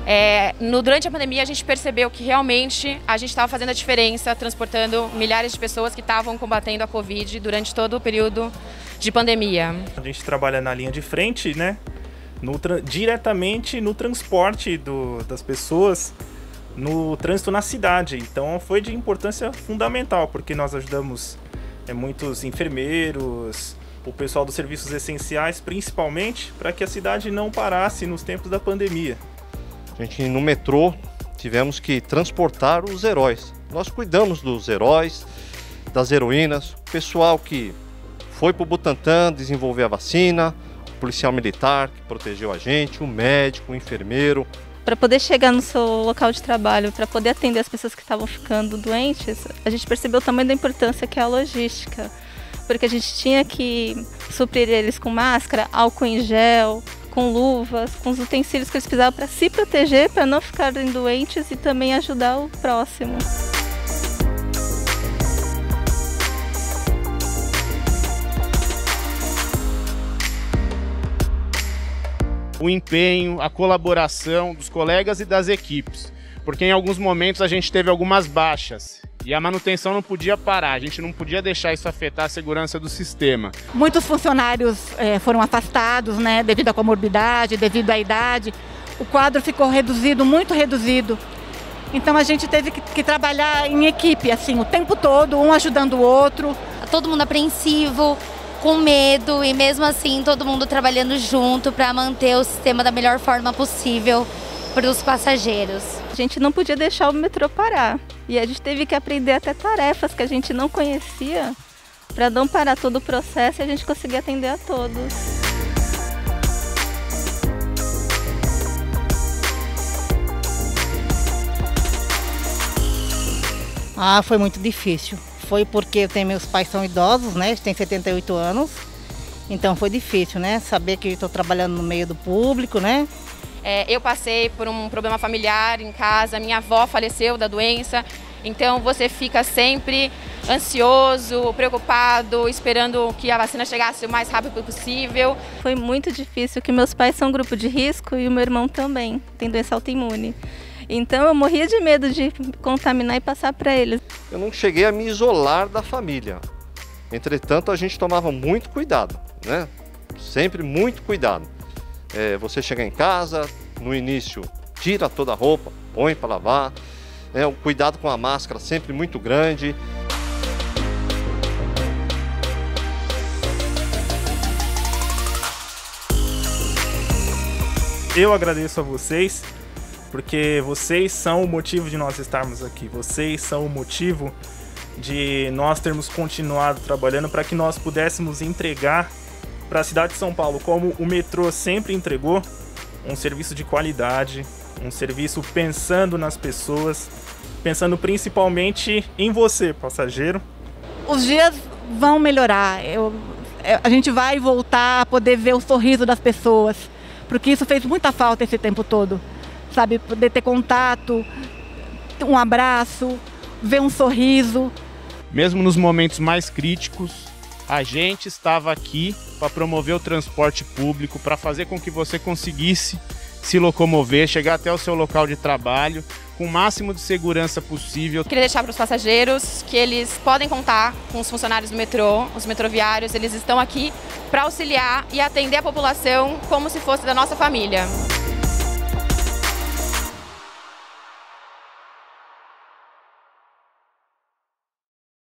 Durante a pandemia a gente percebeu que realmente a gente estava fazendo a diferença, transportando milhares de pessoas que estavam combatendo a Covid durante todo o período de pandemia. A gente trabalha na linha de frente, né? Diretamente no transporte das pessoas, no trânsito na cidade. Então foi de importância fundamental, porque nós ajudamos muitos enfermeiros, o pessoal dos serviços essenciais, principalmente, para que a cidade não parasse nos tempos da pandemia. A gente, no metrô, tivemos que transportar os heróis. Nós cuidamos dos heróis, das heroínas, o pessoal que foi para o Butantã desenvolver a vacina, o policial militar que protegeu a gente, o médico, o enfermeiro. Para poder chegar no seu local de trabalho, para poder atender as pessoas que estavam ficando doentes, a gente percebeu o tamanho da importância que é a logística. Porque a gente tinha que suprir eles com máscara, álcool em gel, com luvas, com os utensílios que eles precisavam para se proteger, para não ficarem doentes e também ajudar o próximo. O empenho, a colaboração dos colegas e das equipes, porque em alguns momentos a gente teve algumas baixas e a manutenção não podia parar, a gente não podia deixar isso afetar a segurança do sistema. Muitos funcionários foram afastados, né, devido à comorbidade, devido à idade. O quadro ficou reduzido, muito reduzido. Então a gente teve que trabalhar em equipe, assim, o tempo todo, um ajudando o outro. Todo mundo apreensivo, com medo, e mesmo assim todo mundo trabalhando junto para manter o sistema da melhor forma possível para os passageiros. A gente não podia deixar o metrô parar e a gente teve que aprender até tarefas que a gente não conhecia para não parar todo o processo e a gente conseguir atender a todos. Foi muito difícil. Foi porque meus pais são idosos, né? Eles têm 78 anos. Então foi difícil, né? Saber que estou trabalhando no meio do público, né? Eu passei por um problema familiar em casa, minha avó faleceu da doença, então você fica sempre ansioso, preocupado, esperando que a vacina chegasse o mais rápido possível. Foi muito difícil, que meus pais são grupo de risco e o meu irmão também tem doença autoimune. Então eu morria de medo de contaminar e passar para eles. Eu não cheguei a me isolar da família. Entretanto, a gente tomava muito cuidado, né? Sempre muito cuidado. Você chegar em casa, no início, tira toda a roupa, põe para lavar. O cuidado com a máscara sempre muito grande. Eu agradeço a vocês, porque vocês são o motivo de nós estarmos aqui. Vocês são o motivo de nós termos continuado trabalhando para que nós pudéssemos entregar para a cidade de São Paulo, como o metrô sempre entregou, um serviço de qualidade, um serviço pensando nas pessoas, pensando principalmente em você, passageiro. Os dias vão melhorar, a gente vai voltar a poder ver o sorriso das pessoas, porque isso fez muita falta esse tempo todo, sabe? Poder ter contato, um abraço, ver um sorriso. Mesmo nos momentos mais críticos, a gente estava aqui para promover o transporte público, para fazer com que você conseguisse se locomover, chegar até o seu local de trabalho com o máximo de segurança possível. Queria deixar para os passageiros que eles podem contar com os funcionários do metrô, os metroviários, eles estão aqui para auxiliar e atender a população como se fosse da nossa família.